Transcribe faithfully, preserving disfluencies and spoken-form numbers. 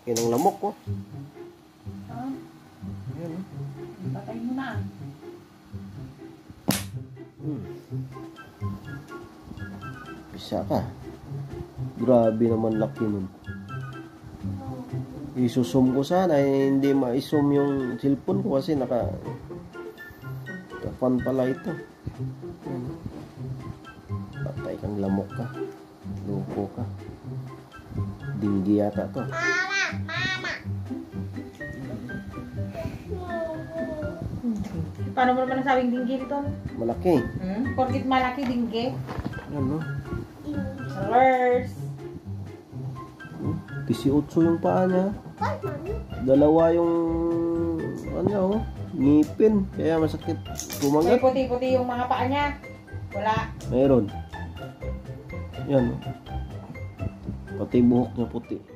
Laki ng lamok ko. Ah, Ayan, oh. patay mo na. Hmm. Bisa ka. Grabe naman laki nun. Isusum ko sana, eh, hindi ma-zoom yung cellphone ko kasi naka kapan pala ito. Ayan. Patay kang lamok ka. Loko ka. Dinggi yata to. Paano mo naman nasabing dinggi dito? Malaki. Hmm? Porkit malaki dinggi. Ayan, no? Salers. Hmm? eighteen yung paa niya. Dalawa yung ano, oh, ngipin. Kaya masakit May kumagat. puti-puti yung mga paa niya. Wala. Mayroon. Yan, oh. Pati buhok niya puti.